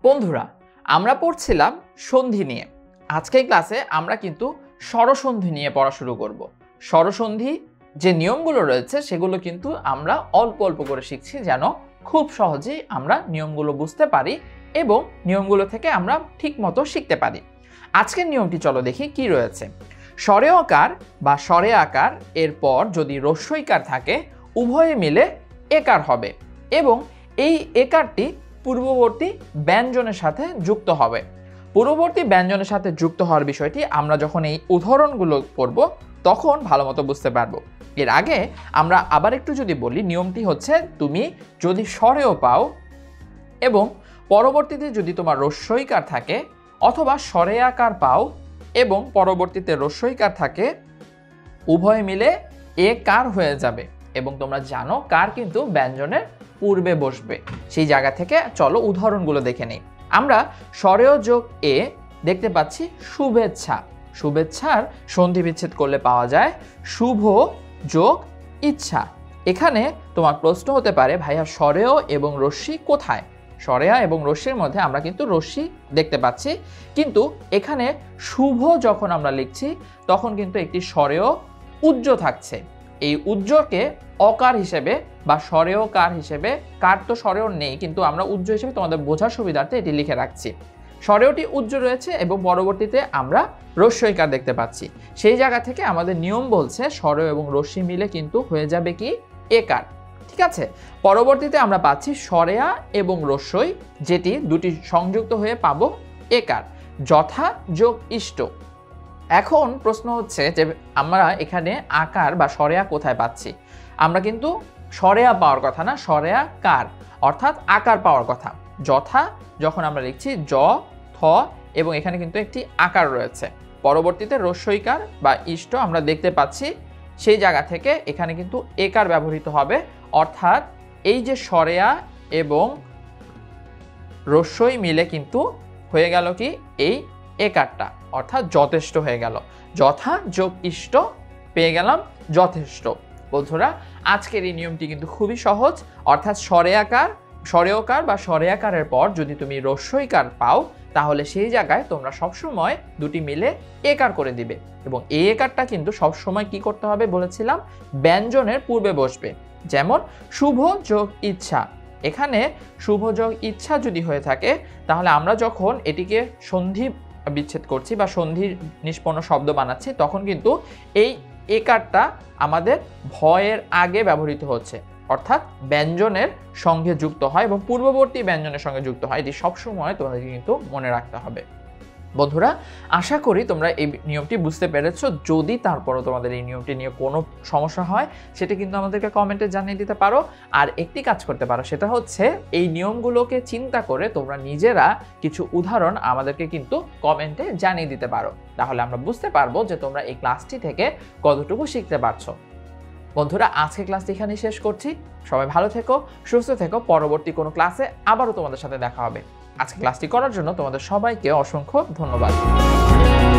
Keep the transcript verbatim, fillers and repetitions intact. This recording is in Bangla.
বন্ধুরা, আমরা পড়ছিলাম সন্ধি নিয়ে। আজকের ক্লাসে আমরা কিন্তু স্বরসন্ধি নিয়ে পড়া শুরু করব। স্বরসন্ধি যে নিয়মগুলো রয়েছে সেগুলো কিন্তু আমরা অল্প অল্প করে শিখছি, যেন খুব সহজেই আমরা নিয়মগুলো বুঝতে পারি এবং নিয়মগুলো থেকে আমরা ঠিকমতো শিখতে পারি। আজকের নিয়মটি চলো দেখি কি রয়েছে। স্বরেয়কার বা স্বরে আকার এরপর যদি রস্যইকার থাকে, উভয়ে মিলে একার হবে এবং এই একারটি পূর্ববর্তী ব্যঞ্জনের সাথে যুক্ত হবে। পূর্ববর্তী ব্যঞ্জনের সাথে যুক্ত হওয়ার বিষয়টি আমরা যখন এই উদাহরণগুলো পড়ব তখন ভালো মতো বুঝতে পারবো। এর আগে আমরা আবার একটু যদি বলি, নিয়মটি হচ্ছে তুমি যদি স্বরেও পাও এবং পরবর্তীতে যদি তোমার রস্যইকার থাকে অথবা স্বরে আকার পাও এবং পরবর্তীতে রস্যইকার থাকে, উভয় মিলে এ কার হয়ে যাবে এবং তোমরা জানো কার কিন্তু ব্যঞ্জনের পূর্বে বসবে। সেই জায়গা থেকে চলো উদাহরণগুলো দেখে নেই। আমরা স্বরেয় যোগ এ দেখতে পাচ্ছি শুভেচ্ছা। শুভেচ্ছার সন্ধি বিচ্ছেদ করলে পাওয়া যায় শুভ যোগ ইচ্ছা। এখানে তোমার প্রশ্ন হতে পারে, ভাইয়া স্বরেয় এবং রস্যি কোথায়? স্বরেয়া এবং রস্যির মধ্যে আমরা কিন্তু রস্যি দেখতে পাচ্ছি, কিন্তু এখানে শুভ যখন আমরা লিখছি তখন কিন্তু একটি স্বরেয় উজ্জ থাকছে। এই উজ্জকে অকার হিসেবে বা স্বরেয় কার হিসেবে, কার তো স্বরেয় নেই কিন্তু আমরা উজ্জ হিসেবে তোমাদের বোঝার সুবিধার্থে এটি লিখে রাখছি। স্বরেয়টি উজ্জ রয়েছে এবং পরবর্তীতে আমরা রস্যইকার দেখতে পাচ্ছি। সেই জায়গা থেকে আমাদের নিয়ম বলছে স্বরেয় এবং রস্যি মিলে কিন্তু হয়ে যাবে কি একার। ঠিক আছে, পরবর্তীতে আমরা পাচ্ছি স্বরেয়া এবং রস্যই, যেটি দুটি সংযুক্ত হয়ে পাবো একার, যথা যোগ ইষ্ট। এখন প্রশ্ন হচ্ছে যে আমরা এখানে আকার বা স্বরেয়া কোথায় পাচ্ছি? আমরা কিন্তু স্বরেয়া পাওয়ার কথা না, স্বরেয়া কার অর্থাৎ আকার পাওয়ার কথা। যথা যখন আমরা লিখছি জ থ এবং এখানে কিন্তু একটি আকার রয়েছে, পরবর্তীতে রস্যইকার বা ইষ্ট আমরা দেখতে পাচ্ছি, সেই জায়গা থেকে এখানে কিন্তু একার ব্যবহৃত হবে। অর্থাৎ এই যে স্বরেয়া এবং রস্যই মিলে কিন্তু হয়ে গেল কি এই একারটা, অর্থাৎ যথেষ্ট হয়ে গেল। যথা যোগ ইষ্ট পেয়ে গেলাম যথেষ্ট। বন্ধুরা, আজকের এই নিয়মটি কিন্তু খুবই সহজ, অর্থাৎ স্বরে আকার স্বরেয়কার বা স্বরে আকারের পর যদি তুমি রস্যইকার পাও তাহলে সেই জায়গায় তোমরা সবসময় দুটি মিলে একার করে দিবে এবং এই একারটা কিন্তু সবসময় কি করতে হবে বলেছিলাম, ব্যঞ্জনের পূর্বে বসবে। যেমন শুভ যোগ ইচ্ছা, এখানে শুভ যোগ ইচ্ছা যদি হয়ে থাকে তাহলে আমরা যখন এটিকে সন্ধি বিচ্ছেদ করছি বা সন্ধির নিষ্পন্ন শব্দ বানাচ্ছি তখন কিন্তু এই একারটা আমাদের ভয়ের আগে ব্যবহৃত হচ্ছে, অর্থাৎ ব্যঞ্জনের সঙ্গে যুক্ত হয় এবং পূর্ববর্তী ব্যঞ্জনের সঙ্গে যুক্ত হয়। এটি সবসময় তোমাদেরকে কিন্তু মনে রাখতে হবে। বন্ধুরা, আশা করি তোমরা এই নিয়মটি বুঝতে পেরেছো। যদি তারপরও তোমাদের এই নিয়মটি নিয়ে কোনো সমস্যা হয় সেটা কিন্তু আমাদেরকে কমেন্টে জানিয়ে দিতে পারো। আর একটি কাজ করতে পারো, সেটা হচ্ছে এই নিয়মগুলোকে চিন্তা করে তোমরা নিজেরা কিছু উদাহরণ আমাদেরকে কিন্তু কমেন্টে জানিয়ে দিতে পারো। তাহলে আমরা বুঝতে পারবো যে তোমরা এই ক্লাসটি থেকে কতটুকু শিখতে পারছো। বন্ধুরা, আজকে ক্লাসটি এখানেই শেষ করছি। সবাই ভালো থেকো, সুস্থ থেকো। পরবর্তী কোনো ক্লাসে আবারও তোমাদের সাথে দেখা হবে। আজকে ক্লাসটি করার জন্য তোমাদের সবাইকে অসংখ্য ধন্যবাদ।